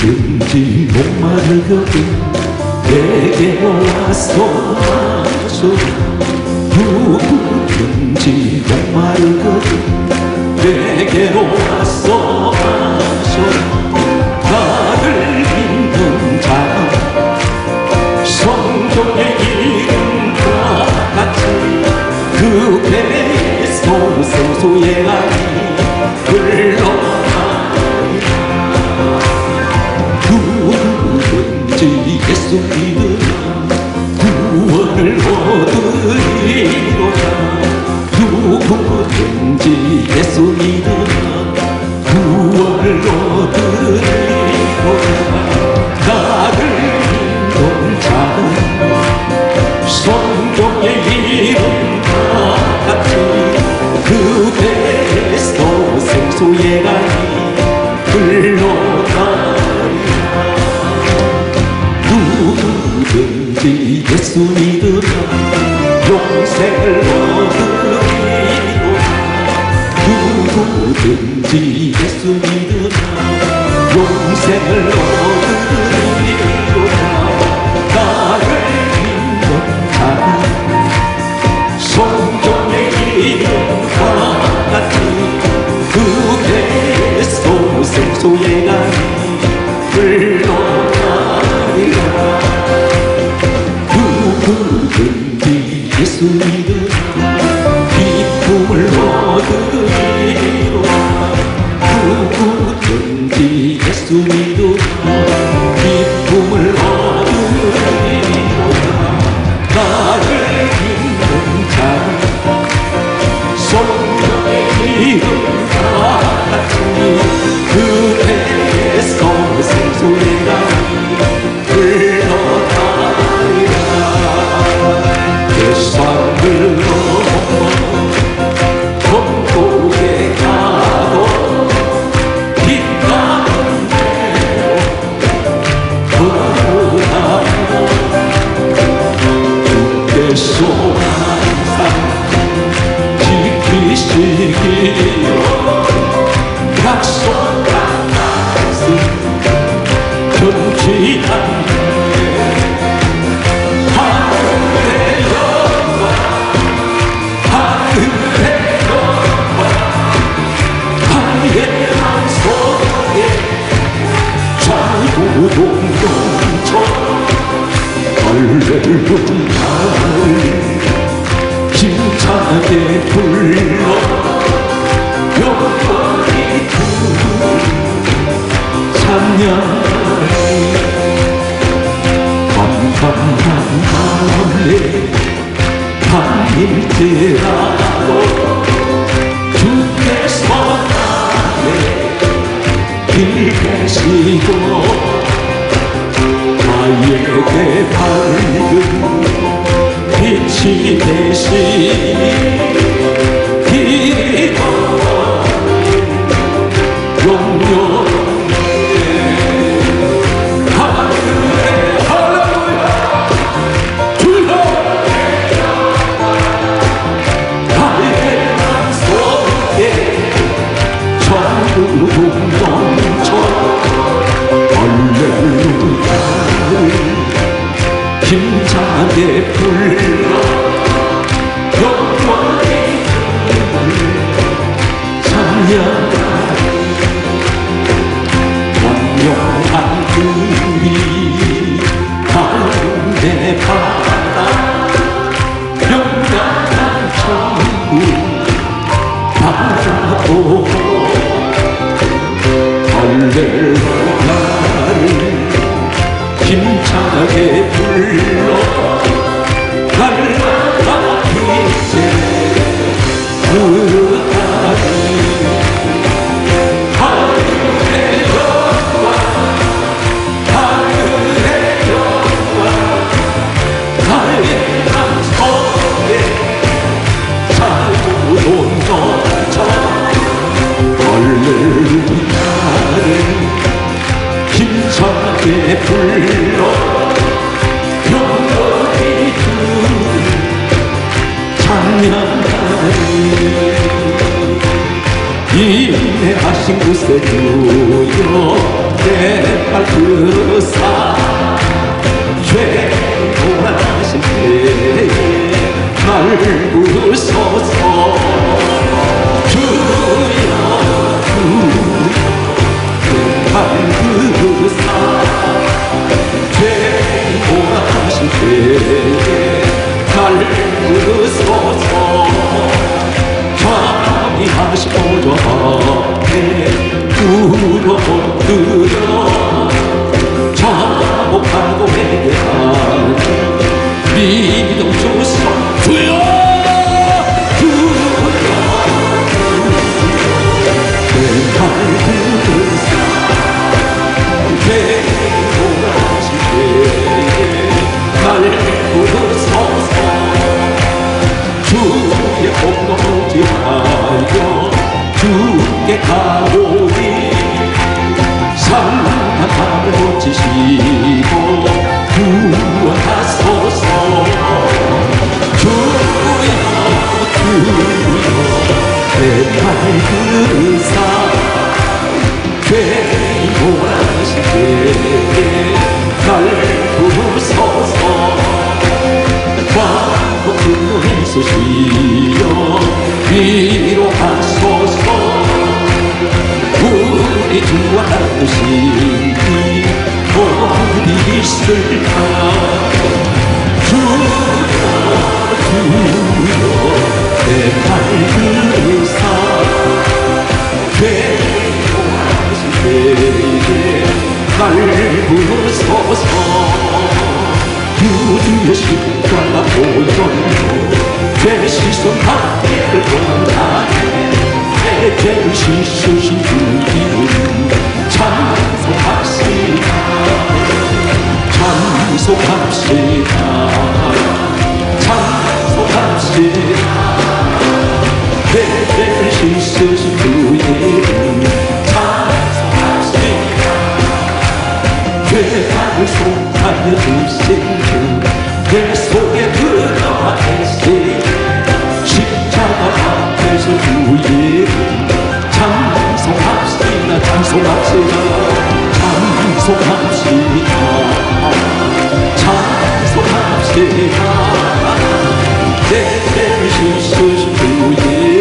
누구든지 목마르거든 내게 와서 마셔라. 누구든지 목마르거든 내게로 와서 마셔라. 나를 믿는 자 성경의 이름과 같이 그 배에서 생수의 강이 흘러나리라. 누구든지 예수 믿으면 구원을 얻으리로다. 누구든지 예수 믿으면 구원을 얻으리로다. 나를 믿는 자는 성경의 이름과 같이 그 배에서 생수의 강이 흘러나리라. 누구든지 예수 믿으면 영생을 얻으리로다. 누구든지 예수 믿으면 영생을 얻으리로다. 나를 믿는 자는 성경의 이름과 같이 그 배에서 생수의 강이 흘러나리라. 누구든지 예수 믿으면 기쁨을 얻으리로다. 누구든지 예수 믿으면 기쁨을 얻으리로다. 나를 믿는 자는 성경의 이름과 같이 그 배에서 생수의 강이 흘러나리라. 세상을 넘어 천국에 가도 빛나는 대로 걸어가고 주께서 항상 지키시기로 약속한 말씀 변치 않네. 하늘의 영광 하늘의 영광 하늘의 속에 자유동동처 할렐루야 힘차게 불러 영원히 찬양하리. 감탄한 마음에 밤일지라도 주께서 나를 길 계시고 나에게 밝은 빛이 되시니 길이 영영 힘차게 불러 영원히 찬양하리. 원명한 우리 가운데 바다 영원한 천국 바라보고 할렐루야를 힘차게 불러 날마다 이제 부르다니. 하늘의 영광 하늘의 영광 나의 맘속에 자유로운 넘쳐 할렐루야를 힘차게 불러 영원히 찬양하리. 인내하신 곳에 주여 내 밟으사 죄고하신 때에 날 부르소서 주여 밟으사 죄고하신 때에 날 부르소서 자비하시고 앞에 울어드려 자복하고 회개하는 믿음 주소 주여 내 밟으사 죄고하신 때에 날 부르소서 주의 공로 지하여 주께 가오니 상담을 고치시고 구원하소서 주여 내 밟으사 죄고하신 때에 날 부르소서 광복으로 있으시여 위로하소서 우리 주와 같으신 이 어디 있을까 주여 내 밟으사 죄고하신 때에 날 부르소서 주의 십자가 보혈로 죄 씻은 하늘을 공하네 내 죄를 씻으신 주 이름 찬송합시다 찬송합시다 찬송합시다 내 죄를 씻으신 주 이름 찬송합시다 죄를 속하여 주신 주 내 속에 들어와 계시 십자가 앞에서 주의 찬송합시다 찬송합시다 찬송합시다 찬송합시다 내 죄를 씻으신 주의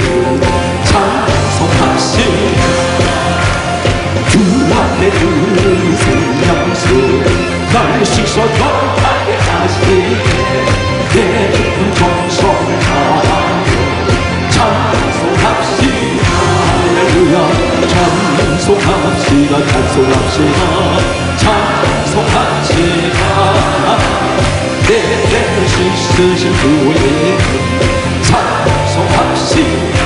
찬송합시다 주 안에 드는 생명수 날 씻어 영하게 하시네 내 깊은 정성을 다하여 찬송합시다 할렐루야 찬송합시다 찬송합시다 찬송합시다 내 죄를 씻으신 주의 찬송합시다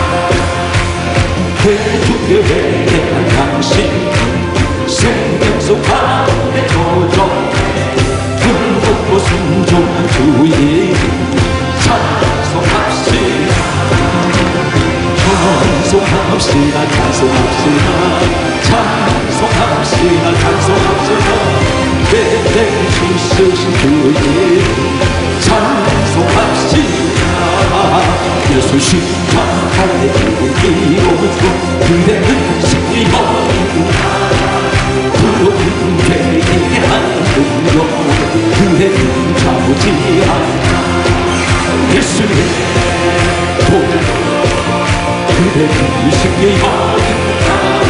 회주의 회개한 당신 생명수 가운데 젖어 불붙고 순종한 주의 찬송합시다 찬송합시다 찬송합시다 찬송합시다 찬송합시다 내 죄를 씻으신 주의 찬송합시다 예수 십자가의 이로써 그대 은식이 어린다 부러운 죄의 한등로 그대 잡지 않다 예수의 도전 그대 은식이 어린다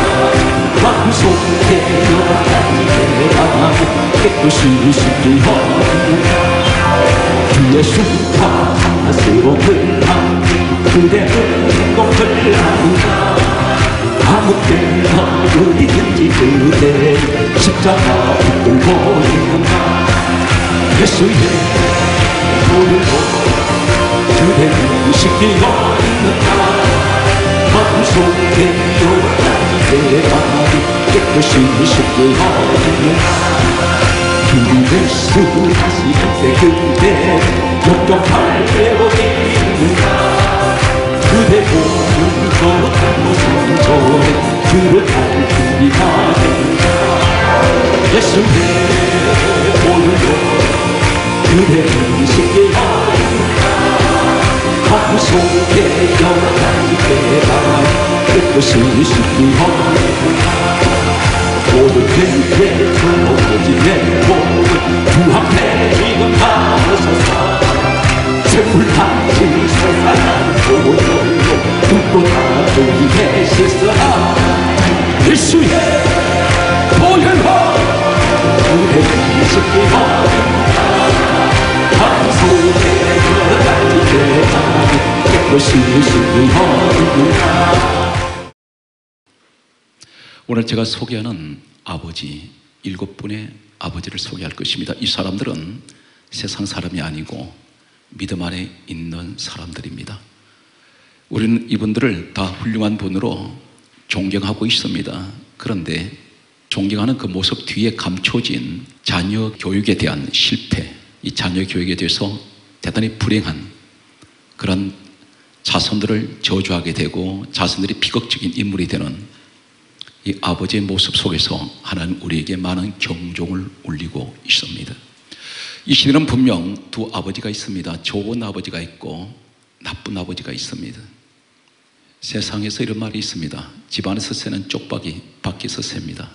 방송되어 다니게 깨끗이 식기 어린다 주의 슈파 새로운 남 그대는 공을 한다 아무 때나 어디든지 그대 십자가 붙들고 있는다 예수의 도움으로 그대는 식기 어린다 방송되어 다니게 깨끗이 식기 어린다 예수 다시 그때 그대 역경할 때로 있는가 그대 오른쪽 오른쪽에 그를 할 준비가 된다 예수의 오른쪽 그대는 쉽게 어린다 방송에 여러가지 때가 깨끗이 쉽게 어린다 모든 죄의 무너진 몸을 주 앞에 지금 하소서. 재물 당신 세상은 보혈로 붓고 다투기 계시사 예수의 보혈로 우리 깊이 허리다 방송에 걸어다니게 하니 깨끗이 허리다. 오늘 제가 소개하는 아버지, 7분의 아버지를 소개할 것입니다. 이 사람들은 세상 사람이 아니고 믿음 안에 있는 사람들입니다. 우리는 이분들을 다 훌륭한 분으로 존경하고 있습니다. 그런데 존경하는 그 모습 뒤에 감춰진 자녀 교육에 대한 실패, 이 자녀 교육에 대해서 대단히 불행한 그런 자손들을 저주하게 되고 자손들이 비극적인 인물이 되는 이 아버지의 모습 속에서 하나님 우리에게 많은 경종을 울리고 있습니다. 이 시대는 분명 두 아버지가 있습니다. 좋은 아버지가 있고 나쁜 아버지가 있습니다. 세상에서 이런 말이 있습니다. 집안에서 새는 쪽박이 밖에서 셉니다.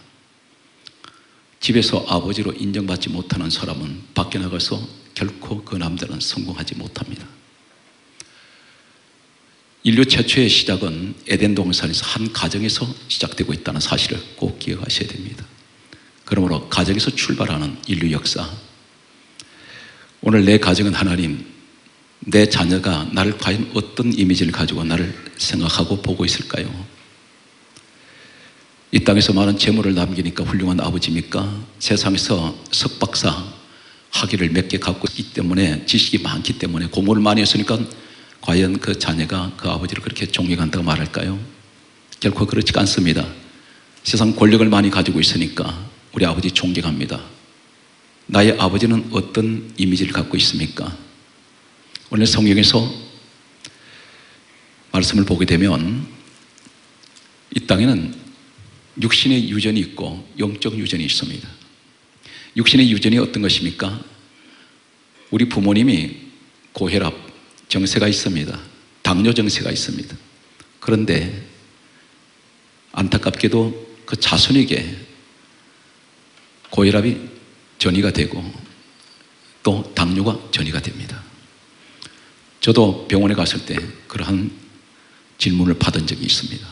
집에서 아버지로 인정받지 못하는 사람은 밖에 나가서 결코 그 남자는 성공하지 못합니다. 인류 최초의 시작은 에덴 동산에서 한 가정에서 시작되고 있다는 사실을 꼭 기억하셔야 됩니다. 그러므로 가정에서 출발하는 인류 역사, 오늘 내 가정은 하나님, 내 자녀가 나를 과연 어떤 이미지를 가지고 나를 생각하고 보고 있을까요? 이 땅에서 많은 재물을 남기니까 훌륭한 아버지입니까? 세상에서 석박사 학위를 몇 개 갖고 있기 때문에, 지식이 많기 때문에, 공부를 많이 했으니까 과연 그 자녀가 그 아버지를 그렇게 존경한다고 말할까요? 결코 그렇지 않습니다. 세상 권력을 많이 가지고 있으니까 우리 아버지 존경합니다. 나의 아버지는 어떤 이미지를 갖고 있습니까? 오늘 성경에서 말씀을 보게 되면 이 땅에는 육신의 유전이 있고 영적 유전이 있습니다. 육신의 유전이 어떤 것입니까? 우리 부모님이 고혈압 정세가 있습니다. 당뇨 정세가 있습니다. 그런데 안타깝게도 그 자손에게 고혈압이 전이가 되고 또 당뇨가 전이가 됩니다. 저도 병원에 갔을 때 그러한 질문을 받은 적이 있습니다.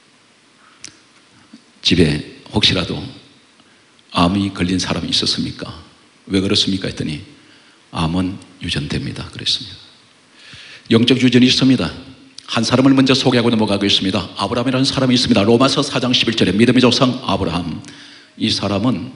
집에 혹시라도 암이 걸린 사람이 있었습니까? 왜 그렇습니까? 했더니 암은 유전됩니다. 그랬습니다. 영적 유전이 있습니다. 한 사람을 먼저 소개하고 넘어가겠습니다. 아브라함이라는 사람이 있습니다. 로마서 4장 11절에 믿음의 조상 아브라함, 이 사람은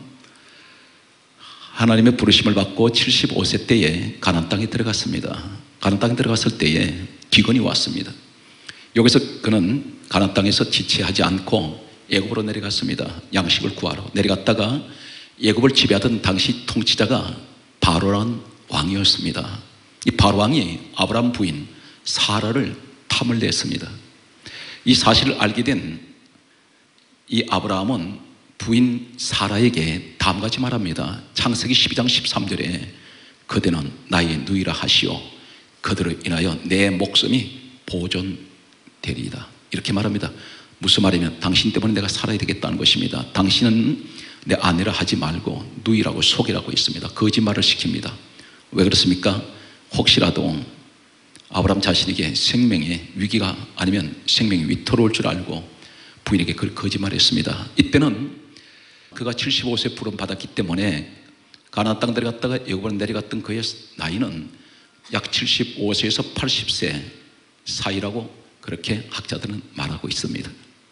하나님의 부르심을 받고 75세 때에 가나안 땅에 들어갔습니다. 가나안 땅에 들어갔을 때에 기근이 왔습니다. 여기서 그는 가나안 땅에서 지체하지 않고 애굽으로 내려갔습니다. 양식을 구하러 내려갔다가 애굽을 지배하던 당시 통치자가 바로라는 왕이었습니다. 이 바로 왕이 아브라함 부인 사라를 탐을 냈습니다. 이 사실을 알게 된 이 아브라함은 부인 사라에게 다음같이 말합니다. 창세기 12장 13절에 그대는 나의 누이라 하시오. 그들로 인하여 내 목숨이 보존되리이다. 이렇게 말합니다. 무슨 말이냐면 당신 때문에 내가 살아야 되겠다는 것입니다. 당신은 내 아내라 하지 말고 누이라고 속이라고 했습니다. 거짓말을 시킵니다. 왜 그렇습니까? 혹시라도 아브라함 자신에게 생명의 위기가 아니면 생명이 위태로울 줄 알고 부인에게 그걸 거짓말했습니다. 이때는 그가 75세 부름 받았기 때문에 가나안 땅 들어갔다가 애굽으로 내려갔던 그의 나이는 약 75세에서 80세 사이라고 그렇게 학자들은 말하고 있습니다.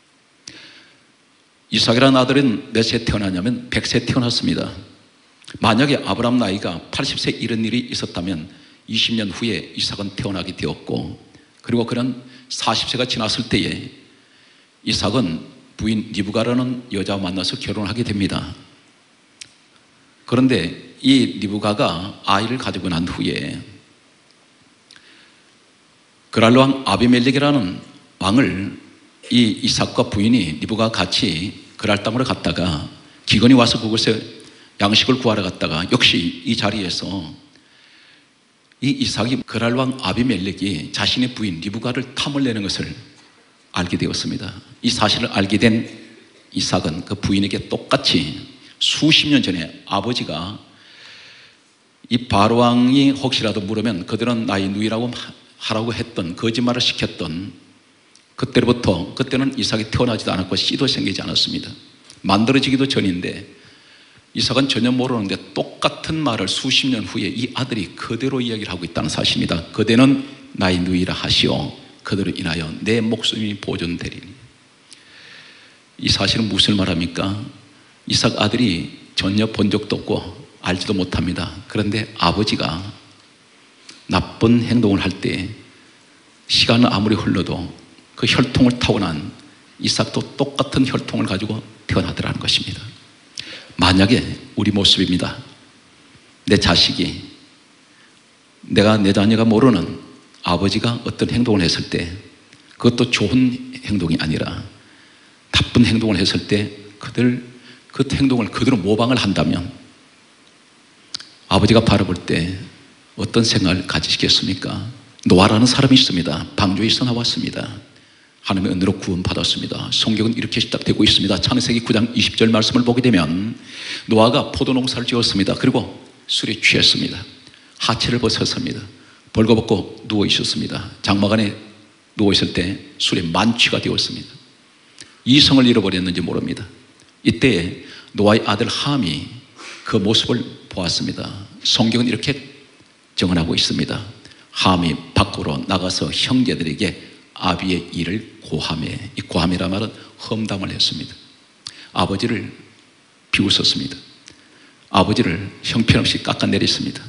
이삭이라는 아들은 몇 세 태어나냐면 100세 태어났습니다. 만약에 아브라함 나이가 80세 이런 일이 있었다면 20년 후에 이삭은 태어나게 되었고, 그리고 그는 40세가 지났을 때에 이삭은 부인 리브가라는 여자와 만나서 결혼하게 됩니다. 그런데 이 리브가가 아이를 가지고 난 후에 그랄로 왕 아비멜렉이라는 왕을 이 이삭과 부인이 리브가가 같이 그랄 땅으로 갔다가 기근이 와서 그곳에 양식을 구하러 갔다가 역시 이 자리에서 이 이삭이 그랄 왕 아비멜렉이 자신의 부인 리브가를 탐을 내는 것을 알게 되었습니다. 이 사실을 알게 된 이삭은 그 부인에게 똑같이 수십 년 전에 아버지가 이 바로왕이 혹시라도 물으면 그들은 나의 누이라고 하라고 했던, 거짓말을 시켰던 그때로부터, 그때는 이삭이 태어나지도 않았고 씨도 생기지 않았습니다. 만들어지기도 전인데 이삭은 전혀 모르는데 똑같은 말을 수십 년 후에 이 아들이 그대로 이야기를 하고 있다는 사실입니다. 그대는 나의 누이라 하시오. 그대로 인하여 내 목숨이 보존되리니. 이 사실은 무엇을 말합니까? 이삭 아들이 전혀 본 적도 없고 알지도 못합니다. 그런데 아버지가 나쁜 행동을 할 때 시간은 아무리 흘러도 그 혈통을 타고난 이삭도 똑같은 혈통을 가지고 태어나더라는 것입니다. 만약에 우리 모습입니다. 내 자식이, 내 자녀가 모르는 아버지가 어떤 행동을 했을 때 그것도 좋은 행동이 아니라 나쁜 행동을 했을 때 그 행동을 그대로 모방을 한다면 아버지가 바라볼 때 어떤 생각을 가지시겠습니까? 노아라는 사람이 있습니다. 방주에서 나왔습니다. 하나님의 은혜로 구원받았습니다. 성경은 이렇게 시작되고 있습니다. 창세기 9장 20절 말씀을 보게 되면 노아가 포도농사를 지었습니다. 그리고 술에 취했습니다. 하체를 벗었습니다. 벌거벗고 누워 있었습니다. 장막안에 누워 있을 때 술에 만취가 되었습니다. 이성을 잃어버렸는지 모릅니다. 이때에 노아의 아들 함이 그 모습을 보았습니다. 성경은 이렇게 증언하고 있습니다. 함이 밖으로 나가서 형제들에게 아비의 일을 고하매, 이 고함이란 말은 험담을 했습니다. 아버지를 비웃었습니다. 아버지를 형편없이 깎아내렸습니다.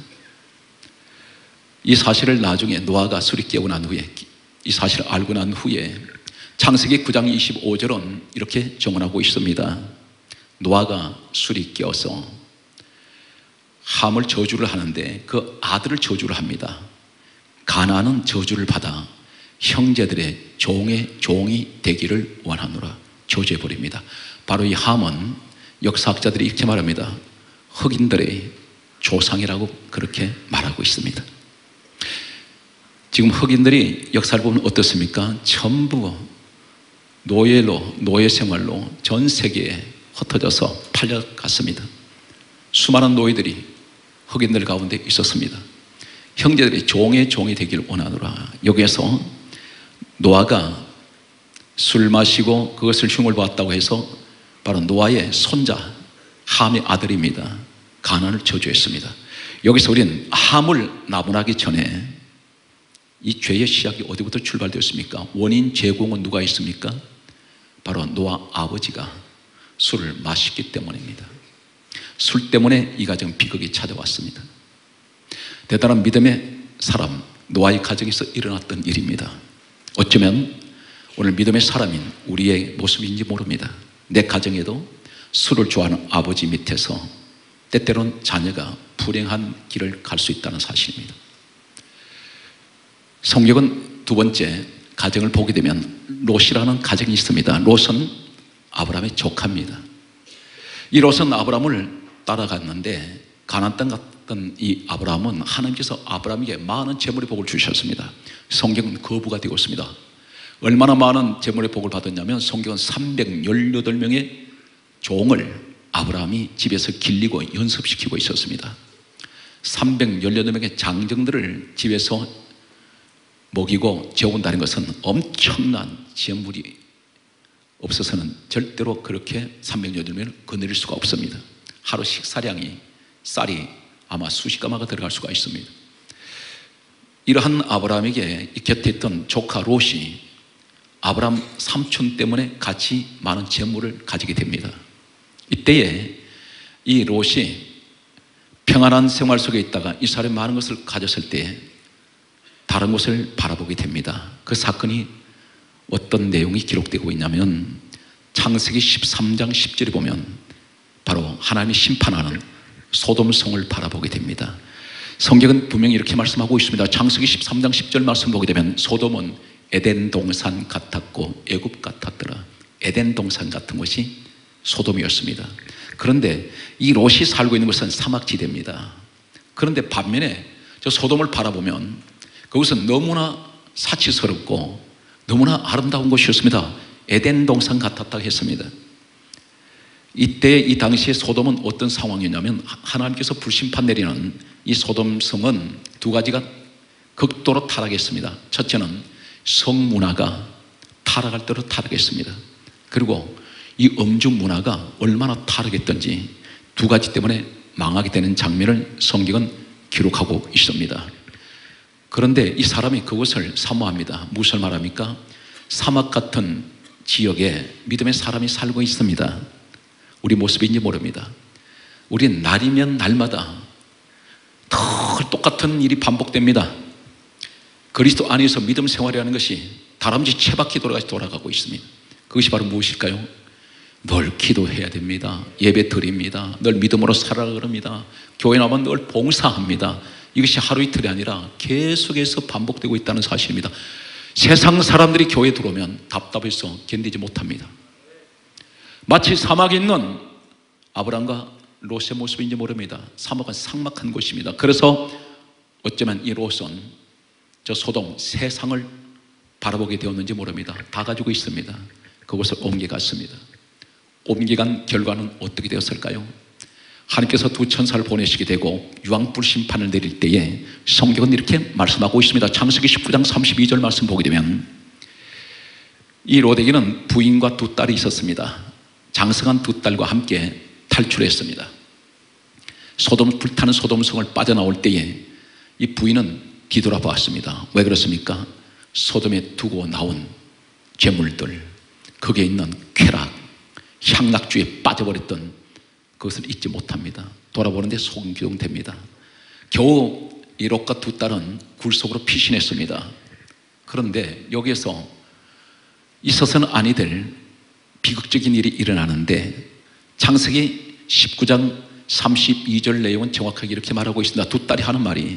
이 사실을 나중에 노아가 술이 깨고 난 후에, 이 사실을 알고 난 후에 창세기 9장 25절은 이렇게 증언하고 있습니다. 노아가 술이 깨어서 함을 저주를 하는데 그 아들을 저주를 합니다. 가나안은 저주를 받아 형제들의 종이 되기를 원하노라 저주해버립니다. 바로 이 함은 역사학자들이 이렇게 말합니다. 흑인들의 조상이라고 그렇게 말하고 있습니다. 지금 흑인들이 역사를 보면 어떻습니까? 전부 노예 생활로 전 세계에 흩어져서 팔려갔습니다. 수많은 노예들이 흑인들 가운데 있었습니다. 형제들이 종이 되기를 원하노라. 여기에서 노아가 술 마시고 그것을 흉을 보았다고 해서 바로 노아의 손자 함의 아들입니다. 가나안을 저주했습니다. 여기서 우리는 함을 나무라기 전에 이 죄의 시작이 어디부터 출발되었습니까? 원인 제공은 누가 있습니까? 바로 노아 아버지가 술을 마셨기 때문입니다. 술 때문에 이 가정 비극이 찾아왔습니다. 대단한 믿음의 사람 노아의 가정에서 일어났던 일입니다. 어쩌면 오늘 믿음의 사람인 우리의 모습인지 모릅니다. 내 가정에도 술을 좋아하는 아버지 밑에서 때때로는 자녀가 불행한 길을 갈 수 있다는 사실입니다. 성경은 두 번째 가정을 보게 되면 롯이라는 가정이 있습니다. 롯은 아브라함의 조카입니다. 이 롯은 아브라함을 따라갔는데 가나안 땅 갔던 이 아브라함은 하나님께서 아브라함에게 많은 재물의 복을 주셨습니다. 성경은 거부가 되었습니다. 얼마나 많은 재물의 복을 받았냐면 성경은 318명의 종을 아브라함이 집에서 길리고 연습시키고 있었습니다. 318명의 장정들을 집에서 먹이고 재운다는 것은 엄청난 재물이 없어서는 절대로 그렇게 318명을 거느릴 수가 없습니다. 하루 식사량이 쌀이 아마 수십 가마가 들어갈 수가 있습니다. 이러한 아브라함에게 곁에 있던 조카 롯이 아브라함 삼촌 때문에 같이 많은 재물을 가지게 됩니다. 이때에 이 롯이 평안한 생활 속에 있다가 이 사람이 많은 것을 가졌을 때 다른 곳을 바라보게 됩니다. 그 사건이 어떤 내용이 기록되고 있냐면 창세기 13장 10절에 보면 바로 하나님이 심판하는 소돔성을 바라보게 됩니다. 성경은 분명히 이렇게 말씀하고 있습니다. 창세기 13장 10절 말씀 보게 되면 소돔은 에덴 동산 같았고 애굽 같았더라. 에덴 동산 같은 것이 소돔이었습니다. 그런데 이 롯이 살고 있는 것은 사막지대입니다. 그런데 반면에 저 소돔을 바라보면 그것은 너무나 사치스럽고 너무나 아름다운 곳이었습니다. 에덴 동산 같았다고 했습니다. 이때 이 당시에 소돔은 어떤 상황이었냐면 하나님께서 불심판 내리는 이 소돔 성은 두 가지가 극도로 타락했습니다. 첫째는 성문화가 타락할 대로 타락했습니다. 그리고 이 음주 문화가 얼마나 타락했던지 두 가지 때문에 망하게 되는 장면을 성경은 기록하고 있습니다. 그런데 이 사람이 그것을 사모합니다. 무엇을 말합니까? 사막 같은 지역에 믿음의 사람이 살고 있습니다. 우리 모습인지 모릅니다. 우린 날이면 날마다 늘 똑같은 일이 반복됩니다. 그리스도 안에서 믿음 생활이라는 것이 다람쥐 채바퀴 돌아가고 있습니다. 그것이 바로 무엇일까요? 늘 기도해야 됩니다. 예배 드립니다. 늘 믿음으로 살아라 그럽니다. 교회 나면 늘 봉사합니다. 이것이 하루 이틀이 아니라 계속해서 반복되고 있다는 사실입니다. 세상 사람들이 교회에 들어오면 답답해서 견디지 못합니다. 마치 사막에 있는 아브람과 롯의 모습인지 모릅니다. 사막은 삭막한 곳입니다. 그래서 어쩌면 이 롯은 저 소돔 세상을 바라보게 되었는지 모릅니다. 다 가지고 있습니다. 그곳을 옮겨갔습니다. 옮겨간 결과는 어떻게 되었을까요? 하나님께서 두 천사를 보내시게 되고 유황불 심판을 내릴 때에 성경은 이렇게 말씀하고 있습니다. 창세기 19장 32절 말씀 보게 되면 이 롯에게는 부인과 두 딸이 있었습니다. 장성한 두 딸과 함께 탈출했습니다. 불타는 소돔성을 빠져나올 때에 이 부인은 뒤돌아보았습니다. 왜 그렇습니까? 소돔에 두고 나온 재물들, 거기에 있는 쾌락, 향락주에 빠져버렸던 그것을 잊지 못합니다. 돌아보는데 속은 기동됩니다. 겨우 이 롯과 두 딸은 굴 속으로 피신했습니다. 그런데 여기에서 있어서는 아니 될 비극적인 일이 일어나는데 창세기 19장 32절 내용은 정확하게 이렇게 말하고 있습니다. 두 딸이 하는 말이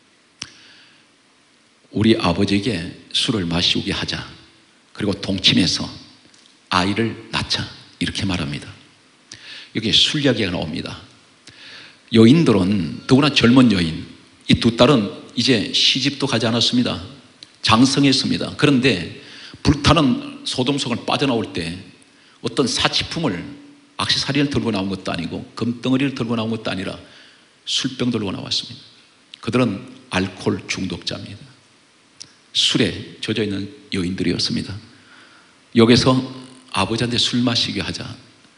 우리 아버지에게 술을 마시게 하자. 그리고 동침해서 아이를 낳자. 이렇게 말합니다. 여기에 술 이야기가 나옵니다. 여인들은 더구나 젊은 여인, 이 두 딸은 이제 시집도 가지 않았습니다. 장성했습니다. 그런데 불타는 소돔성을 빠져나올 때 어떤 사치품을 액세서리를 들고 나온 것도 아니고 금덩어리를 들고 나온 것도 아니라 술병 들고 나왔습니다. 그들은 알코올 중독자입니다. 술에 젖어있는 여인들이었습니다. 여기서 아버지한테 술 마시게 하자.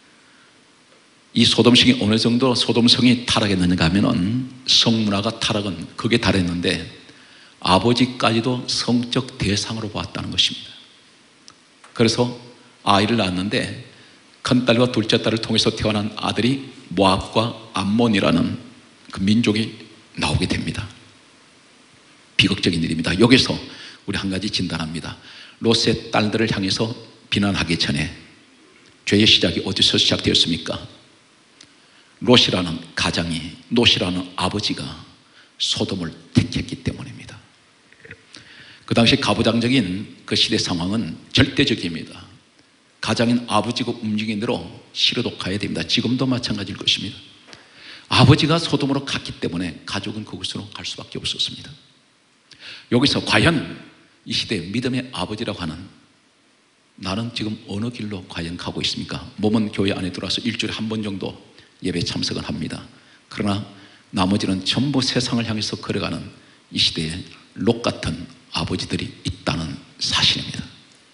이 소돔성이 어느 정도 소돔성이 타락했는가 하면은 성문화가 타락은 극에 달했는데 아버지까지도 성적 대상으로 보았다는 것입니다. 그래서 아이를 낳았는데 큰딸과 둘째 딸을 통해서 태어난 아들이 모압과 암몬이라는 그 민족이 나오게 됩니다. 비극적인 일입니다. 여기서 우리 한 가지 진단합니다. 롯의 딸들을 향해서 비난하기 전에 죄의 시작이 어디서 시작되었습니까? 롯이라는 가장이, 롯이라는 아버지가 소돔을 택했기 때문입니다. 그 당시 가부장적인 그 시대 상황은 절대적입니다. 가장인 아버지가 움직인 대로 시로도 가야 됩니다. 지금도 마찬가지일 것입니다. 아버지가 소돔으로 갔기 때문에 가족은 그곳으로 갈 수밖에 없었습니다. 여기서 과연 이 시대의 믿음의 아버지라고 하는 나는 지금 어느 길로 과연 가고 있습니까? 몸은 교회 안에 들어와서 일주일에 한 번 정도 예배 참석은 합니다. 그러나 나머지는 전부 세상을 향해서 걸어가는 이 시대에 롯 같은 아버지들이 있다는 사실입니다.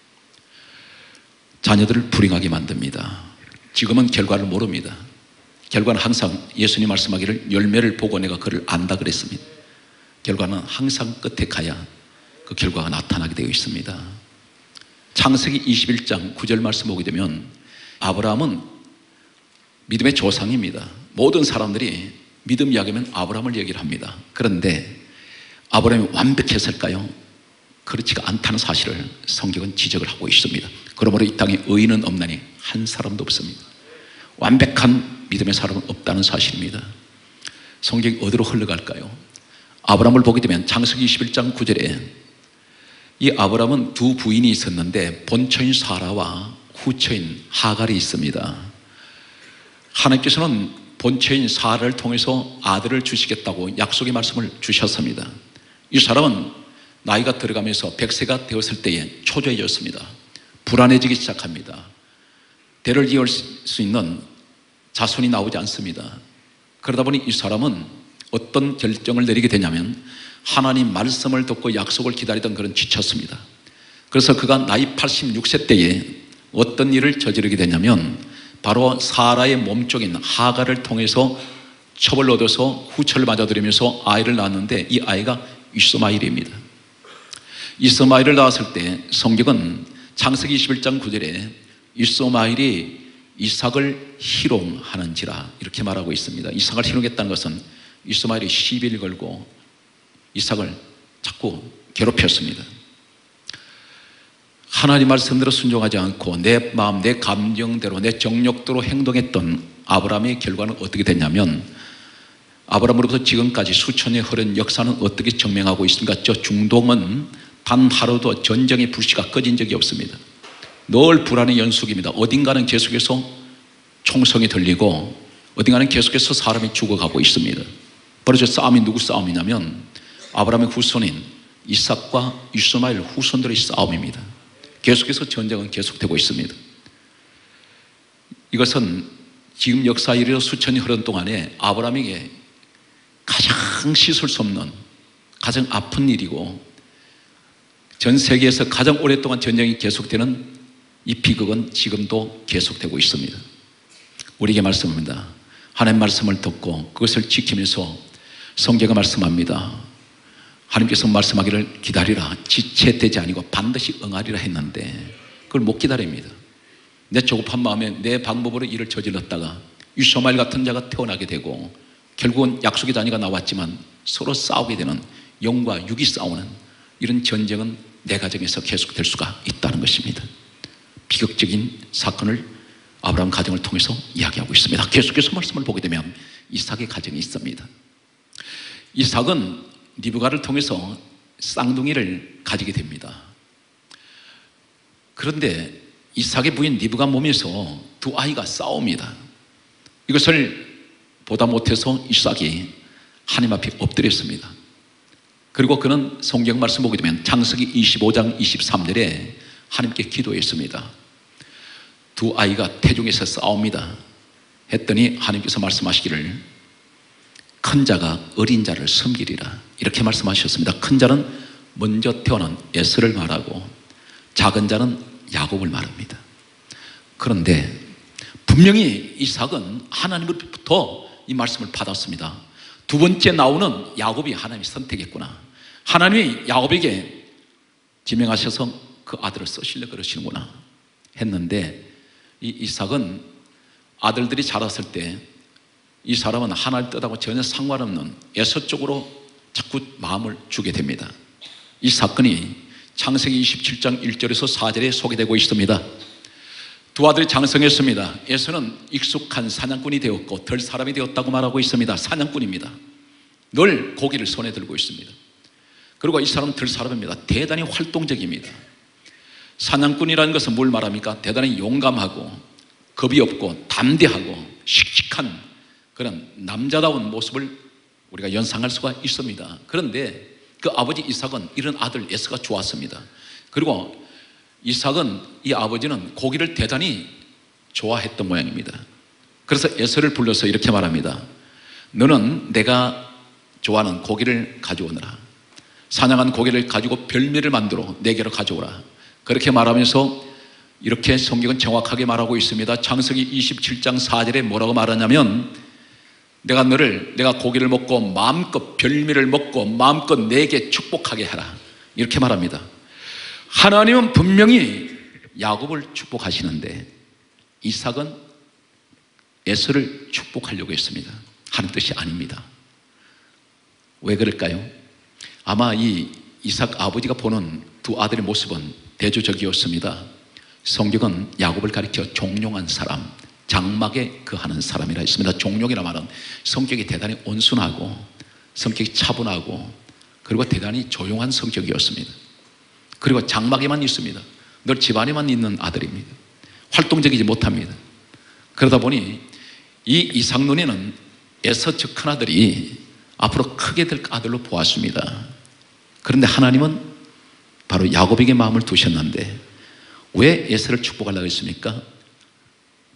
자녀들을 불행하게 만듭니다. 지금은 결과를 모릅니다. 결과는 항상 예수님 말씀하기를 열매를 보고 내가 그를 안다 그랬습니다. 결과는 항상 끝에 가야 그 결과가 나타나게 되어 있습니다. 창세기 21장 9절 말씀 보게 되면 아브라함은 믿음의 조상입니다. 모든 사람들이 믿음 이야기하면 아브라함을 얘기를 합니다. 그런데 아브라함이 완벽했을까요? 그렇지가 않다는 사실을 성경은 지적을 하고 있습니다. 그러므로 이 땅에 의인은 없나니 한 사람도 없습니다. 완벽한 믿음의 사람은 없다는 사실입니다. 성경이 어디로 흘러갈까요? 아브라함을 보게 되면 창세기 21장 9절에 이 아브라함은 두 부인이 있었는데 본처인 사라와 후처인 하갈이 있습니다. 하나님께서는 본처인 사라를 통해서 아들을 주시겠다고 약속의 말씀을 주셨습니다. 이 사람은 나이가 들어가면서 100세가 되었을 때에 초조해졌습니다. 불안해지기 시작합니다. 대를 이을 수 있는 자손이 나오지 않습니다. 그러다 보니 이 사람은 어떤 결정을 내리게 되냐면 하나님 말씀을 듣고 약속을 기다리던 그런 지쳤습니다. 그래서 그가 나이 86세 때에 어떤 일을 저지르게 되냐면 바로 사라의 몸쪽에 있는 하갈을 통해서 첩을 얻어서 후처를 맞아들이면서 아이를 낳았는데 이 아이가 이스마엘입니다. 이스마엘을 낳았을 때 성경은 창세기 21장 9절에 이스마엘이 이삭을 희롱하는지라 이렇게 말하고 있습니다. 이삭을 희롱했다는 것은 이스마엘이 시비를 걸고 이삭을 자꾸 괴롭혔습니다. 하나님 말씀대로 순종하지 않고 내 마음, 내 감정대로, 내 정욕대로 행동했던 아브라함의 결과는 어떻게 됐냐면 아브라함으로부터 지금까지 수천 년 흐른 역사는 어떻게 증명하고 있습니까? 저 중동은 단 하루도 전쟁의 불씨가 꺼진 적이 없습니다. 늘 불안의 연속입니다. 어딘가는 계속해서 총성이 들리고 어딘가는 계속해서 사람이 죽어가고 있습니다. 바로 저 싸움이 누구 싸움이냐면 아브라함의 후손인 이삭과 이스마엘 후손들의 싸움입니다. 계속해서 전쟁은 계속되고 있습니다. 이것은 지금 역사 이래 수천이 흐른 동안에 아브라함에게 가장 씻을 수 없는 가장 아픈 일이고 전 세계에서 가장 오랫동안 전쟁이 계속되는 이 비극은 지금도 계속되고 있습니다. 우리에게 말씀합니다. 하나님 말씀을 듣고 그것을 지키면서 성경이 말씀합니다. 하나님께서 말씀하기를 기다리라. 지체되지 아니고 반드시 응하리라 했는데 그걸 못 기다립니다. 내 조급한 마음에 내 방법으로 일을 저질렀다가 이스마엘 같은 자가 태어나게 되고 결국은 약속의 자녀가 나왔지만 서로 싸우게 되는 영과 육이 싸우는 이런 전쟁은 내 가정에서 계속될 수가 있다는 것입니다. 비극적인 사건을 아브라함 가정을 통해서 이야기하고 있습니다. 계속해서 말씀을 보게 되면 이삭의 가정이 있습니다. 이삭은 리브가를 통해서 쌍둥이를 가지게 됩니다. 그런데 이삭의 부인 리브가 몸에서 두 아이가 싸웁니다. 이것을 보다 못해서 이삭이 하나님 앞에 엎드렸습니다. 그리고 그는 성경 말씀 보게 되면 창세기 25장 23절에 하나님께 기도했습니다. 두 아이가 태중에서 싸웁니다. 했더니 하나님께서 말씀하시기를 큰 자가 어린 자를 섬기리라 이렇게 말씀하셨습니다. 큰 자는 먼저 태어난 에서를 말하고 작은 자는 야곱을 말합니다. 그런데 분명히 이삭은 하나님으로부터 이 말씀을 받았습니다. 두 번째 나오는 야곱이 하나님이 선택했구나. 하나님이 야곱에게 지명하셔서 그 아들을 쓰시려고 그러시는구나 했는데 이 이삭은 아들들이 자랐을 때 이 사람은 하나님 뜻하고 전혀 상관없는 에서 쪽으로 자꾸 마음을 주게 됩니다. 이 사건이 창세기 27장 1절에서 4절에 소개되고 있습니다. 두 아들이 장성했습니다. 에서는 익숙한 사냥꾼이 되었고 덜 사람이 되었다고 말하고 있습니다. 사냥꾼입니다. 늘 고기를 손에 들고 있습니다. 그리고 이 사람은 덜 사람입니다. 대단히 활동적입니다. 사냥꾼이라는 것은 뭘 말합니까? 대단히 용감하고 겁이 없고 담대하고 씩씩한 그런 남자다운 모습을 우리가 연상할 수가 있습니다. 그런데 그 아버지 이삭은 이런 아들 에서가 좋았습니다. 그리고 이삭은 이 아버지는 고기를 대단히 좋아했던 모양입니다. 그래서 에서를 불러서 이렇게 말합니다. 너는 내가 좋아하는 고기를 가져오너라. 사냥한 고기를 가지고 별미를 만들어 내게로 가져오라. 그렇게 말하면서 이렇게 성경은 정확하게 말하고 있습니다. 창세기 27장 4절에 뭐라고 말하냐면 내가 고기를 먹고 마음껏 별미를 먹고 마음껏 내게 축복하게 하라 이렇게 말합니다. 하나님은 분명히 야곱을 축복하시는데 이삭은 에서를 축복하려고 했습니다. 하는 뜻이 아닙니다. 왜 그럴까요? 아마 이 이삭 아버지가 보는 두 아들의 모습은 대조적이었습니다. 성경은 야곱을 가리켜 종용한 사람, 장막에 거하는 사람이라 했습니다. 종용이라 말은 성격이 대단히 온순하고 성격이 차분하고 그리고 대단히 조용한 성격이었습니다. 그리고 장막에만 있습니다. 늘 집안에만 있는 아들입니다. 활동적이지 못합니다. 그러다 보니 이 이삭 눈에는 에서 즉 큰아들이 앞으로 크게 될 아들로 보았습니다. 그런데 하나님은 바로 야곱에게 마음을 두셨는데 왜 에서를 축복하려고 했습니까?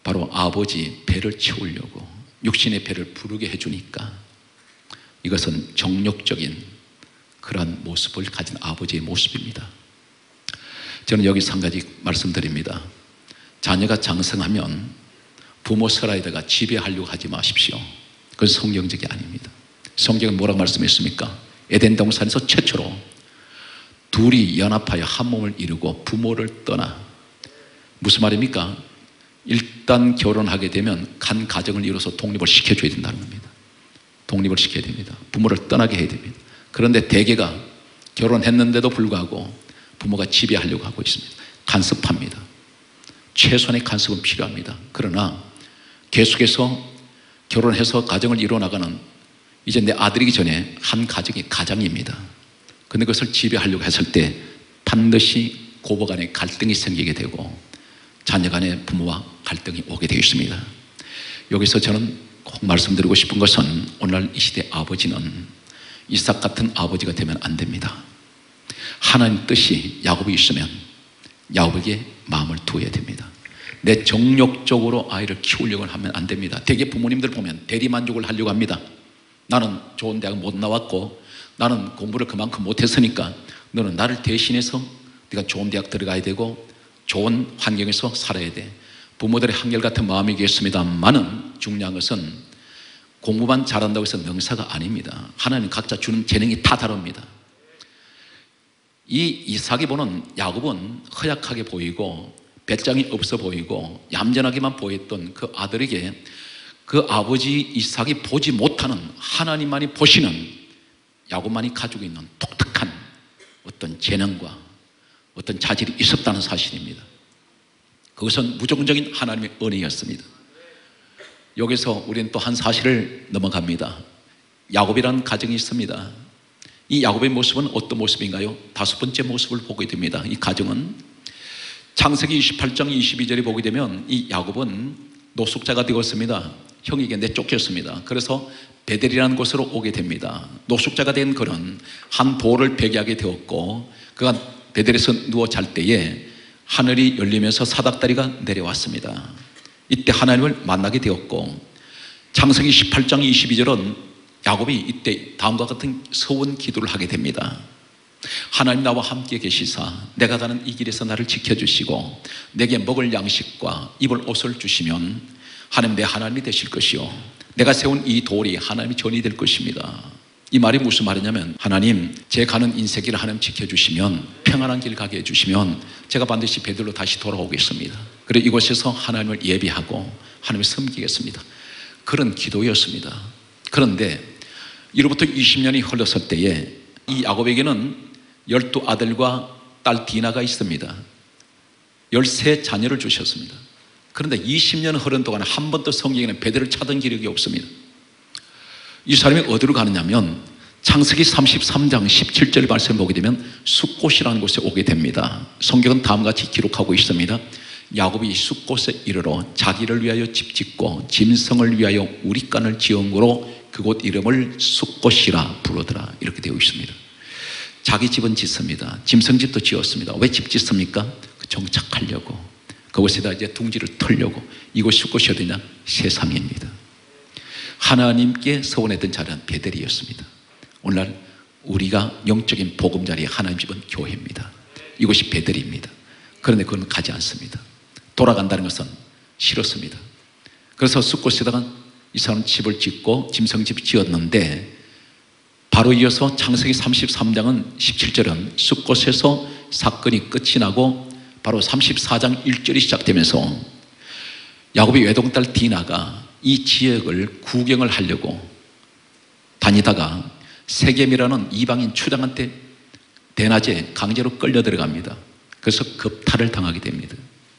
바로 아버지 배를 채우려고 육신의 배를 부르게 해주니까 이것은 정욕적인 그러한 모습을 가진 아버지의 모습입니다. 저는 여기서 한 가지 말씀드립니다. 자녀가 장성하면 부모 슬라이드가 지배하려고 하지 마십시오. 그건 성경적이 아닙니다. 성경은 뭐라고 말씀했습니까? 에덴 동산에서 최초로 둘이 연합하여 한 몸을 이루고 부모를 떠나, 무슨 말입니까? 일단 결혼하게 되면 한 가정을 이뤄서 독립을 시켜줘야 된다는 겁니다. 독립을 시켜야 됩니다. 부모를 떠나게 해야 됩니다. 그런데 대개가 결혼했는데도 불구하고 부모가 지배하려고 하고 있습니다. 간섭합니다. 최소한의 간섭은 필요합니다. 그러나 계속해서 결혼해서 가정을 이뤄나가는, 이제 내 아들이기 전에 한 가정이 가장입니다. 근데 그것을 지배하려고 했을 때 반드시 고부간에 갈등이 생기게 되고 자녀 간의 부모와 갈등이 오게 되어 있습니다. 여기서 저는 꼭 말씀드리고 싶은 것은 오늘날 이 시대 아버지는 이삭 같은 아버지가 되면 안 됩니다. 하나님 뜻이 야곱이 있으면 야곱에게 마음을 두어야 됩니다. 내 정욕적으로 아이를 키우려고 하면 안 됩니다. 대개 부모님들 보면 대리만족을 하려고 합니다. 나는 좋은 대학 못 나왔고 나는 공부를 그만큼 못했으니까 너는 나를 대신해서 네가 좋은 대학 들어가야 되고 좋은 환경에서 살아야 돼. 부모들의 한결같은 마음이겠습니다만은 중요한 것은 공부만 잘한다고 해서 명사가 아닙니다. 하나님 각자 주는 재능이 다 다릅니다. 이 이삭이 보는 야곱은 허약하게 보이고 배짱이 없어 보이고 얌전하게만 보였던 그 아들에게 그 아버지 이삭이 보지 못하는, 하나님만이 보시는 야곱만이 가지고 있는 독특한 어떤 재능과 어떤 자질이 있었다는 사실입니다. 그것은 무조건적인 하나님의 은혜였습니다. 여기서 우리는 또 한 사실을 넘어갑니다. 야곱이라는 가정이 있습니다. 이 야곱의 모습은 어떤 모습인가요? 5번째 모습을 보게 됩니다. 이 가정은 창세기 28장 22절에 보게 되면 이 야곱은 노숙자가 되었습니다. 형에게 내쫓겼습니다. 그래서 베델이라는 곳으로 오게 됩니다. 노숙자가 된 그는 한 돌을 베개하게 되었고 그가 베델에서 누워 잘 때에 하늘이 열리면서 사닥다리가 내려왔습니다. 이때 하나님을 만나게 되었고 창세기 18장 22절은 야곱이 이때 다음과 같은 서원 기도를 하게 됩니다. 하나님 나와 함께 계시사 내가 가는 이 길에서 나를 지켜주시고 내게 먹을 양식과 입을 옷을 주시면 하나님 내 하나님이 되실 것이요 내가 세운 이 돌이 하나님의 전이 될 것입니다. 이 말이 무슨 말이냐면 하나님 제 가는 인생길을 하나님 지켜주시면 평안한 길 가게 해주시면 제가 반드시 베들로 다시 돌아오겠습니다. 그리고 이곳에서 하나님을 예비하고 하나님을 섬기겠습니다. 그런 기도였습니다. 그런데 이로부터 20년이 흘렀을 때에 이 야곱에게는 12아들과 딸 디나가 있습니다. 13자녀를 주셨습니다. 그런데 20년 흐른 동안 한 번도 성경에는 베델을 찾은 기록이 없습니다. 이 사람이 어디로 가느냐면 창세기 33장 17절 말씀을 보게 되면 숫곳이라는 곳에 오게 됩니다. 성경은 다음과 같이 기록하고 있습니다. 야곱이 숫곳에 이르러 자기를 위하여 집 짓고 짐승을 위하여 우리간을 지은 고로 그곳 이름을 숫곳이라 부르더라. 이렇게 되어 있습니다. 자기 집은 짓습니다. 짐승집도 지었습니다. 왜 집 짓습니까? 정착하려고. 그곳에다 이제 둥지를 털려고. 이곳 숫곳이 어디냐? 세상입니다. 하나님께 서원했던 자리는 베델이었습니다. 오늘날 우리가 영적인 보금자리에 하나님 집은 교회입니다. 이곳이 베델입니다. 그런데 그건 가지 않습니다. 돌아간다는 것은 싫었습니다. 그래서 숫곳에다가 이 사람은 집을 짓고 짐승집 지었는데 바로 이어서 창세기 33장은 17절은 숫곳에서 사건이 끝이 나고 바로 34장 1절이 시작되면서 야곱의 외동딸 디나가 이 지역을 구경을 하려고 다니다가 세겜이라는 이방인 추장한테 대낮에 강제로 끌려 들어갑니다. 그래서 급탈을 당하게 됩니다.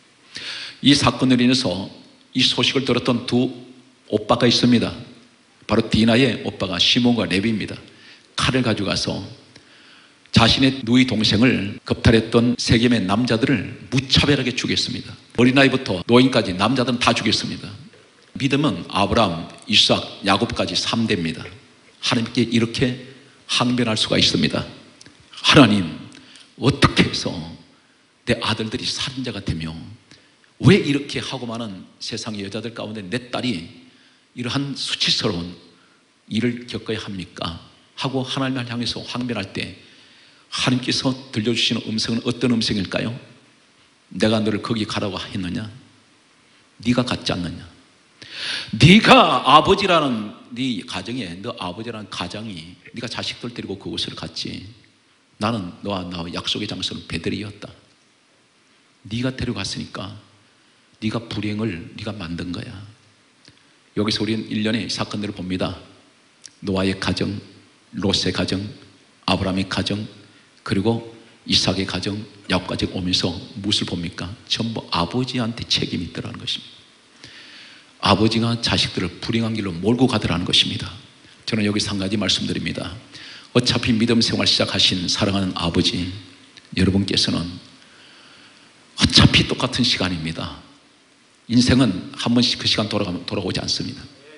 이 사건으로 인해서 이 소식을 들었던 두 오빠가 있습니다. 바로 디나의 오빠가 시몬과 레비입니다. 칼을 가져가서 자신의 누이 동생을 겁탈했던 세겜의 남자들을 무차별하게 죽였습니다. 어린아이부터 노인까지 남자들은 다 죽였습니다. 믿음은 아브라함, 이삭, 야곱까지 3대입니다. 하나님께 이렇게 항변할 수가 있습니다. 하나님, 어떻게 해서 내 아들들이 살인자가 되며 왜 이렇게 하고 많은 세상의 여자들 가운데 내 딸이 이러한 수치스러운 일을 겪어야 합니까? 하고 하나님을 향해서 황변할 때 하나님께서 들려주시는 음성은 어떤 음성일까요? 내가 너를 거기 가라고 했느냐? 네가 갔지 않느냐? 네가 아버지라는 네 가정에, 너 아버지라는 가장이 네가 자식들 데리고 그곳을 갔지. 나는 너와 나와 약속의 장소는 베들이었다. 네가 데려갔으니까 네가 불행을 네가 만든 거야. 여기서 우리는 일련의 사건들을 봅니다. 노아의 가정, 롯의 가정, 아브라함의 가정, 그리고 이삭의 가정, 야곱까지 오면서 무엇을 봅니까? 전부 아버지한테 책임이 있더라는 것입니다. 아버지가 자식들을 불행한 길로 몰고 가더라는 것입니다. 저는 여기서 한 가지 말씀드립니다. 어차피 믿음 생활 시작하신 사랑하는 아버지 여러분께서는 어차피 똑같은 시간입니다. 인생은 한 번씩 그 시간 돌아가면 돌아오지 않습니다.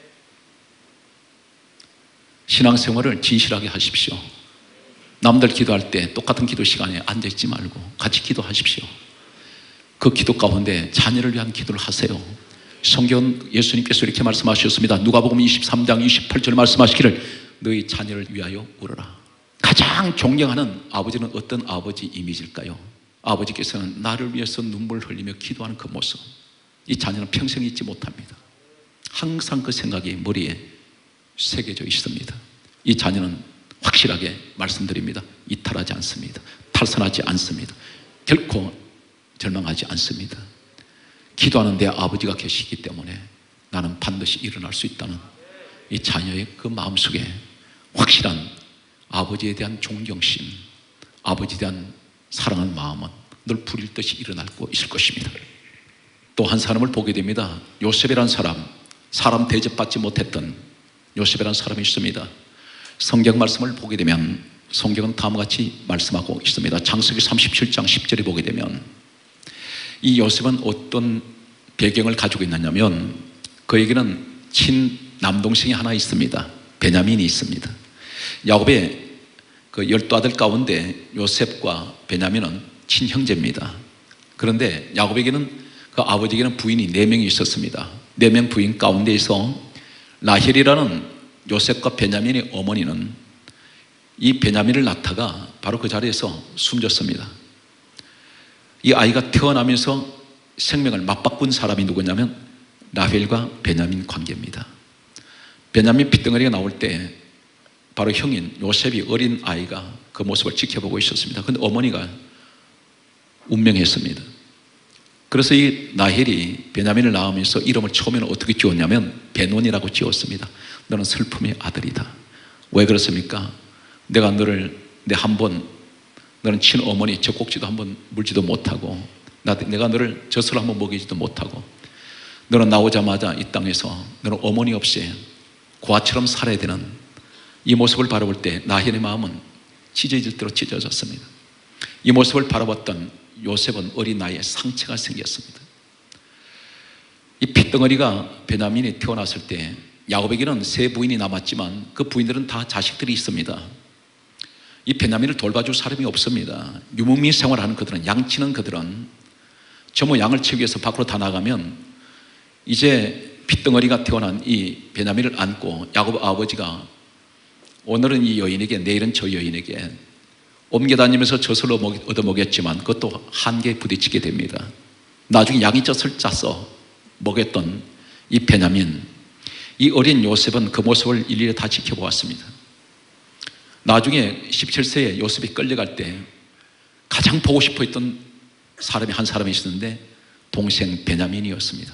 신앙생활을 진실하게 하십시오. 남들 기도할 때 똑같은 기도 시간에 앉아있지 말고 같이 기도하십시오. 그 기도 가운데 자녀를 위한 기도를 하세요. 성경 예수님께서 이렇게 말씀하셨습니다. 누가복음 23장 28절 말씀하시기를 너희 자녀를 위하여 울어라. 가장 존경하는 아버지는 어떤 아버지 이미지일까요? 아버지께서는 나를 위해서 눈물 흘리며 기도하는 그 모습, 이 자녀는 평생 잊지 못합니다. 항상 그 생각이 머리에 새겨져 있습니다. 이 자녀는 확실하게 말씀드립니다. 이탈하지 않습니다. 탈선하지 않습니다. 결코 절망하지 않습니다. 기도하는 내 아버지가 계시기 때문에 나는 반드시 일어날 수 있다는 이 자녀의 그 마음속에 확실한 아버지에 대한 존경심, 아버지에 대한 사랑하는 마음은 늘 불일 듯이 일어나고 있을 것입니다. 또 한 사람을 보게 됩니다. 요셉이라는 사람 대접받지 못했던 요셉이라는 사람이 있습니다. 성경 말씀을 보게 되면 성경은 다음과 같이 말씀하고 있습니다. 창세기 37장 10절에 보게 되면 이 요셉은 어떤 배경을 가지고 있느냐면 그에게는 친남동생이 하나 있습니다. 베냐민이 있습니다. 야곱의 그 12아들 가운데 요셉과 베냐민은 친형제입니다. 그런데 야곱에게는 그 아버지에게는 부인이 4명이 있었습니다. 4명 부인 가운데에서 라헬이라는 요셉과 베냐민의 어머니는 이 베냐민을 낳다가 바로 그 자리에서 숨졌습니다. 이 아이가 태어나면서 생명을 맞바꾼 사람이 누구냐면 라헬과 베냐민 관계입니다. 베냐민 핏덩어리가 나올 때 바로 형인 요셉이 어린 아이가 그 모습을 지켜보고 있었습니다. 그런데 어머니가 운명했습니다. 그래서 이 라헬이 베냐민을 낳으면서 이름을 처음에는 어떻게 지었냐면 베논이라고 지었습니다. 너는 슬픔의 아들이다. 왜 그렇습니까? 내가 너를 너는 친어머니 젖꼭지도 한번 물지도 못하고 내가 너를 젖을 한번 먹이지도 못하고 너는 나오자마자 이 땅에서 너는 어머니 없이 고아처럼 살아야 되는 이 모습을 바라볼 때 라헬의 마음은 찢어질 대로 찢어졌습니다. 이 모습을 바라봤던 요셉은 어린 나이에 상처가 생겼습니다. 이 핏덩어리가 베냐민이 태어났을 때 야곱에게는 3 부인이 남았지만 그 부인들은 다 자식들이 있습니다. 이 베냐민을 돌봐줄 사람이 없습니다. 유목민 생활하는 그들은, 양치는 그들은 전부 양을 치기 위해서 밖으로 다 나가면 이제 핏덩어리가 태어난 이 베냐민을 안고 야곱 아버지가 오늘은 이 여인에게 내일은 저 여인에게 옮겨다니면서 젖을 얻어먹였지만 그것도 한계에 부딪히게 됩니다. 나중에 양이 젖을 짜서 먹였던 이 베냐민, 이 어린 요셉은 그 모습을 일일이 다 지켜보았습니다. 나중에 17세에 요셉이 끌려갈 때 가장 보고 싶어 했던 사람이 한 사람이 있었는데 동생 베냐민이었습니다.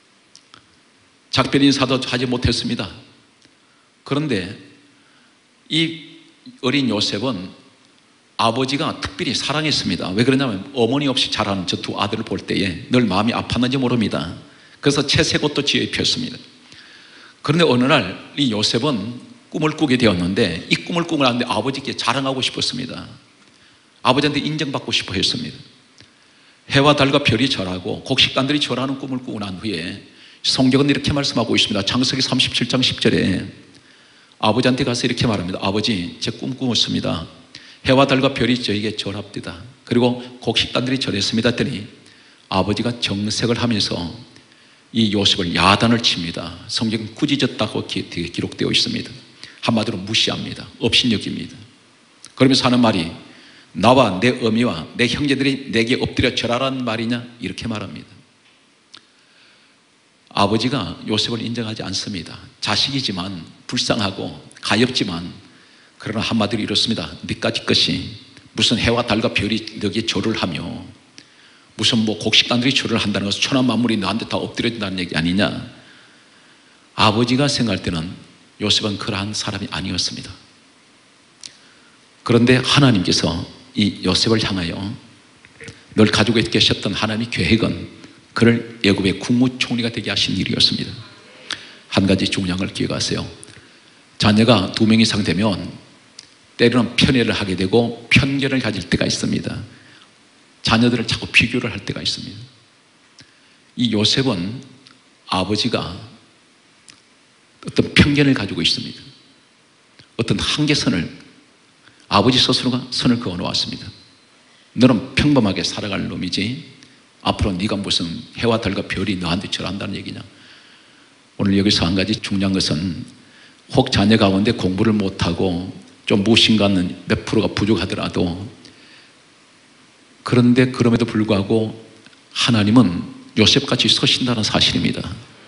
작별 인사도 하지 못했습니다. 그런데 이 어린 요셉은 아버지가 특별히 사랑했습니다. 왜 그러냐면 어머니 없이 자라는 저 2 아들을 볼 때에 늘 마음이 아팠는지 모릅니다. 그래서 채 3곳도 지어 입혔습니다. 그런데 어느 날 이 요셉은 꿈을 꾸게 되었는데 이 꿈을 꾸고 났는데 아버지께 자랑하고 싶었습니다. 아버지한테 인정받고 싶어 했습니다. 해와 달과 별이 절하고 곡식단들이 절하는 꿈을 꾸고 난 후에 성경은 이렇게 말씀하고 있습니다. 창세기 37장 10절에 아버지한테 가서 이렇게 말합니다. 아버지, 제 꿈 꾸었습니다. 해와 달과 별이 저에게 절합디다. 그리고 곡식단들이 절했습니다 했더니 아버지가 정색을 하면서 이 요셉을 야단을 칩니다. 성경은 꾸짖었다고 기록되어 있습니다. 한마디로 무시합니다. 업신여깁니다. 그러면서 하는 말이 나와 내 어미와 내 형제들이 내게 엎드려 절하라는 말이냐 이렇게 말합니다. 아버지가 요셉을 인정하지 않습니다. 자식이지만 불쌍하고 가엾지만 그러나 한마디로 이렇습니다. 네까지 것이 무슨 해와 달과 별이 너에게 절을 하며 무슨 뭐 곡식단들이 절을 한다는 것은 천하 만물이 너한테 다 엎드려진다는 얘기 아니냐. 아버지가 생각할 때는 요셉은 그러한 사람이 아니었습니다. 그런데 하나님께서 이 요셉을 향하여 늘 가지고 계셨던 하나님의 계획은 그를 애굽의 국무총리가 되게 하신 일이었습니다. 한 가지 중요한 걸 기억하세요. 자녀가 2명 이상 되면 때로는 편애를 하게 되고 편견을 가질 때가 있습니다. 자녀들을 자꾸 비교를 할 때가 있습니다. 이 요셉은 아버지가 어떤 편견을 가지고 있습니다. 어떤 한계선을 아버지 스스로가 선을 그어 놓았습니다. 너는 평범하게 살아갈 놈이지 앞으로 네가 무슨 해와 달과 별이 너한테 절한다는 얘기냐. 오늘 여기서 한 가지 중요한 것은 혹 자녀 가운데 공부를 못하고 좀 무신가는 몇 프로가 부족하더라도 그런데 그럼에도 불구하고 하나님은 요셉같이 서신다는 사실입니다.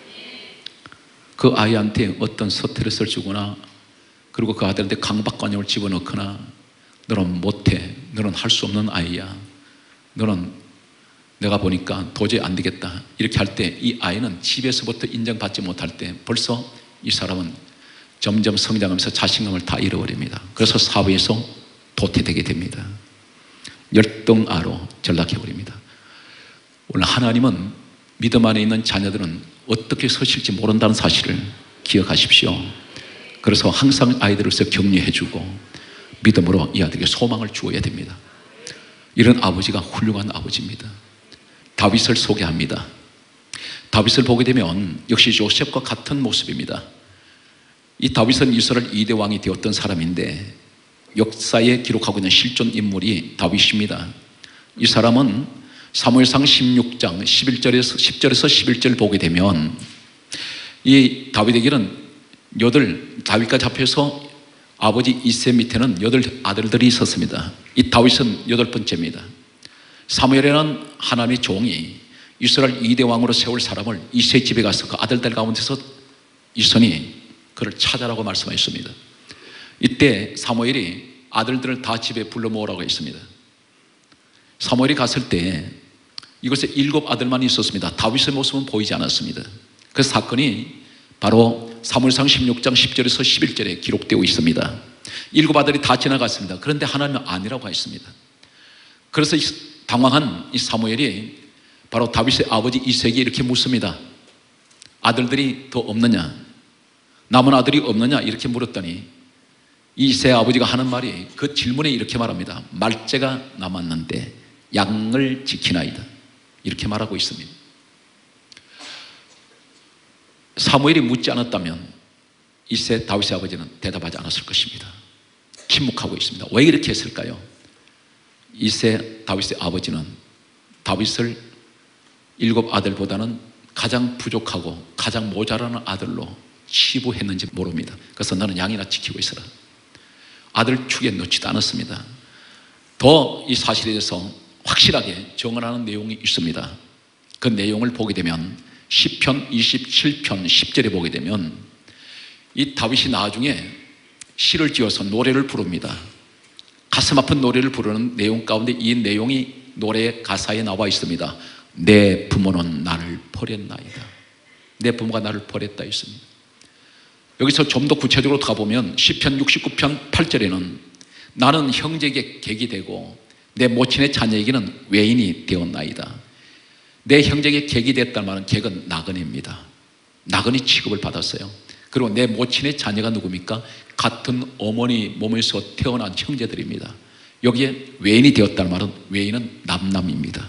그 아이한테 어떤 스트레스를 주거나 그리고 그 아들한테 강박관념을 집어넣거나 너는 못해, 너는 할 수 없는 아이야, 너는 내가 보니까 도저히 안 되겠다 이렇게 할 때 이 아이는 집에서부터 인정받지 못할 때 벌써 이 사람은 점점 성장하면서 자신감을 다 잃어버립니다. 그래서 사회에서 도태되게 됩니다. 열등아로 전락해버립니다. 오늘 하나님은 믿음 안에 있는 자녀들은 어떻게 서실지 모른다는 사실을 기억하십시오. 그래서 항상 아이들로서 격려해주고 믿음으로 이 아들에게 소망을 주어야 됩니다. 이런 아버지가 훌륭한 아버지입니다. 다윗을 소개합니다. 다윗을 보게 되면 역시 요셉과 같은 모습입니다. 이 다윗은 이스라엘 2대 왕이 되었던 사람인데 역사에 기록하고 있는 실존 인물이 다윗입니다. 이 사람은 사무엘상 16장 10절에서 11절 보게 되면 이 다윗에게는 다윗과 잡혀서 아버지 이세 밑에는 8 아들들이 있었습니다. 이 다윗은 8번째입니다. 사무엘에는 하나님의 종이 이스라엘 2대 왕으로 세울 사람을 이세 집에 가서 그 아들들 가운데서 이선이 그를 찾아라고 말씀하셨습니다. 이때 사무엘이 아들들을 다 집에 불러 모으라고 했습니다. 사무엘이 갔을 때 이곳에 7 아들만 있었습니다. 다윗의 모습은 보이지 않았습니다. 그 사건이 바로 사무엘상 16장 10절에서 11절에 기록되어 있습니다. 7 아들이 다 지나갔습니다. 그런데 하나님은 아니라고 했습니다. 그래서 당황한 이 사무엘이 바로 다윗의 아버지 이새에게 이렇게 묻습니다. 아들들이 더 없느냐? 남은 아들이 없느냐? 이렇게 물었더니 이새의 아버지가 하는 말이 그 질문에 이렇게 말합니다. 말째가 남았는데 양을 지키나이다. 이렇게 말하고 있습니다. 사무엘이 묻지 않았다면 이새 다윗의 아버지는 대답하지 않았을 것입니다. 침묵하고 있습니다. 왜 이렇게 했을까요? 이새 다윗의 아버지는 다윗을 7 아들보다는 가장 부족하고 가장 모자라는 아들로 치부했는지 모릅니다. 그래서 너는 양이나 지키고 있어라. 아들 축에 넣지도 않았습니다. 더 이 사실에 대해서 확실하게 정언하는 내용이 있습니다. 그 내용을 보게 되면 시편 27편 10절에 보게 되면 이 다윗이 나중에 시를 지어서 노래를 부릅니다. 가슴 아픈 노래를 부르는 내용 가운데 이 내용이 노래의 가사에 나와 있습니다. 내 부모는 나를 버렸나이다. 내 부모가 나를 버렸다 있습니다. 여기서 좀 더 구체적으로 가보면 시편 69편 8절에는 나는 형제에게 객이 되고 내 모친의 자녀에게는 외인이 되었나이다. 내 형제에게 객이 됐다는 말은 객은 나그네입니다. 나그네 취급을 받았어요. 그리고 내 모친의 자녀가 누굽니까? 같은 어머니 몸에서 태어난 형제들입니다. 여기에 외인이 되었다는 말은 외인은 남남입니다.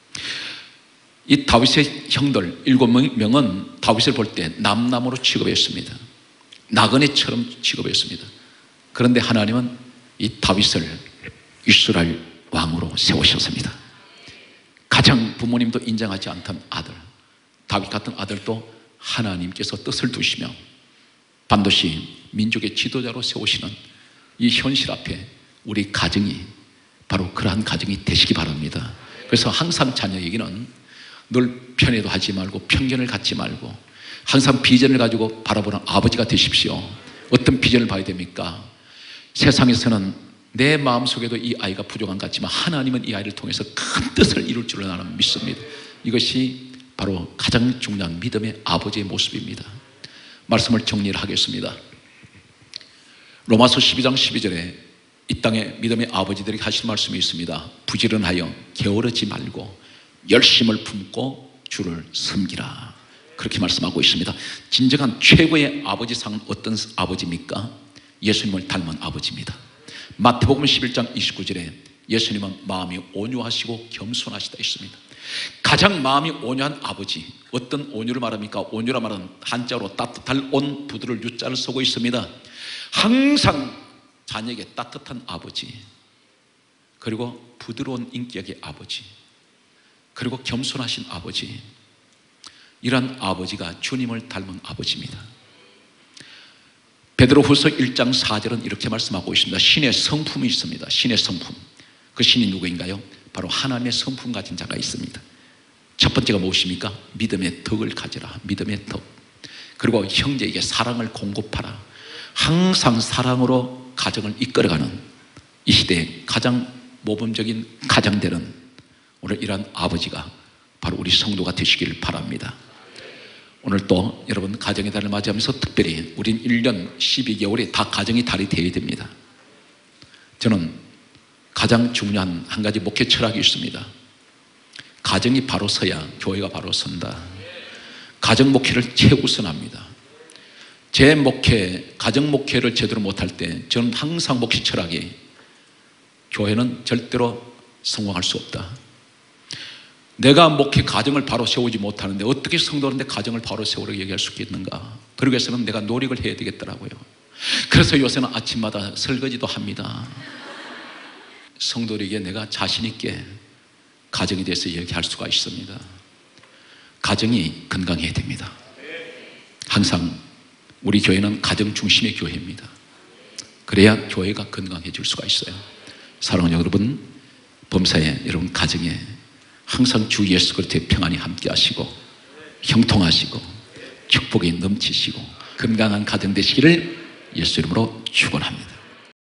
이 다윗의 형들 7명은 다윗을 볼 때 남남으로 취급했습니다. 나그네처럼 취급했습니다. 그런데 하나님은 이 다윗을 이스라엘 왕으로 세우셨습니다. 가장 부모님도 인정하지 않던 아들, 다윗 같은 아들도 하나님께서 뜻을 두시며 반드시 민족의 지도자로 세우시는 이 현실 앞에 우리 가정이 바로 그러한 가정이 되시기 바랍니다. 그래서 항상 자녀에게는 늘 편애도 하지 말고 편견을 갖지 말고 항상 비전을 가지고 바라보는 아버지가 되십시오. 어떤 비전을 봐야 됩니까? 세상에서는 내 마음속에도 이 아이가 부족한 것 같지만 하나님은 이 아이를 통해서 큰 뜻을 이룰 줄로 나는 믿습니다. 이것이 바로 가장 중요한 믿음의 아버지의 모습입니다. 말씀을 정리를 하겠습니다. 로마서 12장 12절에 이 땅의 믿음의 아버지들에게 하신 말씀이 있습니다. 부지런하여 게으르지 말고 열심을 품고 주를 섬기라. 그렇게 말씀하고 있습니다. 진정한 최고의 아버지상은 어떤 아버지입니까? 예수님을 닮은 아버지입니다. 마태복음 11장 29절에 예수님은 마음이 온유하시고 겸손하시다 있습니다. 가장 마음이 온유한 아버지, 어떤 온유를 말합니까? 온유라 말은 한자로 따뜻할 온 부드러울 유자를 쓰고 있습니다. 항상 자녀에게 따뜻한 아버지, 그리고 부드러운 인격의 아버지, 그리고 겸손하신 아버지, 이런 아버지가 주님을 닮은 아버지입니다. 베드로후서 1장 4절은 이렇게 말씀하고 있습니다. 신의 성품이 있습니다. 신의 성품. 그 신이 누구인가요? 바로 하나님의 성품 가진 자가 있습니다. 첫 번째가 무엇입니까? 믿음의 덕을 가져라. 믿음의 덕. 그리고 형제에게 사랑을 공급하라. 항상 사랑으로 가정을 이끌어가는 이 시대의 가장 모범적인 가장되는 오늘 이러한 아버지가 바로 우리 성도가 되시길 바랍니다. 오늘 또 여러분 가정의 달을 맞이하면서 특별히 우린 1년 12개월이 다 가정의 달이 되어야 됩니다. 저는 가장 중요한 한 가지 목회 철학이 있습니다. 가정이 바로 서야 교회가 바로 선다. 가정 목회를 최우선합니다. 제 목회, 가정 목회를 제대로 못할 때 저는 항상 목회 철학이 교회는 절대로 성공할 수 없다. 내가 목회 가정을 바로 세우지 못하는데 어떻게 성도인데 가정을 바로 세우라고 얘기할 수 있겠는가? 그러기 위해서는 내가 노력을 해야 되겠더라고요. 그래서 요새는 아침마다 설거지도 합니다. 성도에게 내가 자신 있게 가정에 대해서 얘기할 수가 있습니다. 가정이 건강해야 됩니다. 항상 우리 교회는 가정 중심의 교회입니다. 그래야 교회가 건강해질 수가 있어요. 사랑하는 여러분, 범사에 여러분 가정에 항상 주 예수 그리스도의 평안이 함께 하시고 형통하시고 축복이 넘치시고 건강한 가정 되시기를 예수 이름으로 축원합니다.